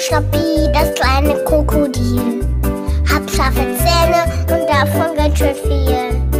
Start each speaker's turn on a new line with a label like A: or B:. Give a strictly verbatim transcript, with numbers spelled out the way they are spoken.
A: Schnappi, das kleine Krokodil. Hab scharfe Zähne und davon ganz schön viel.